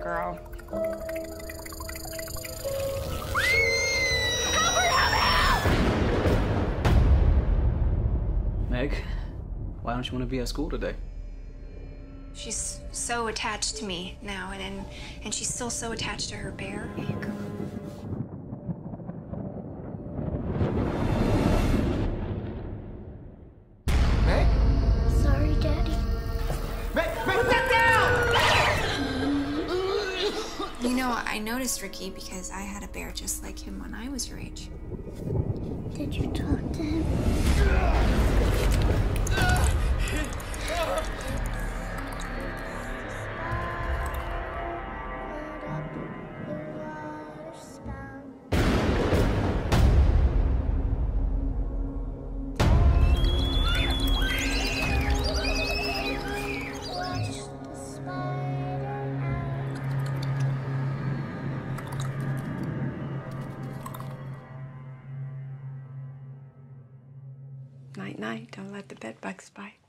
girl. Meg, why don't you want to be at school today? She's so attached to me now, and she's still so attached to her bear. Meg? Sorry, Daddy. Meg, put that down! You know, I noticed Ricky because I had a bear just like him when I was your age. Did you talk to him? Night, night. Don't let the bed bugs bite.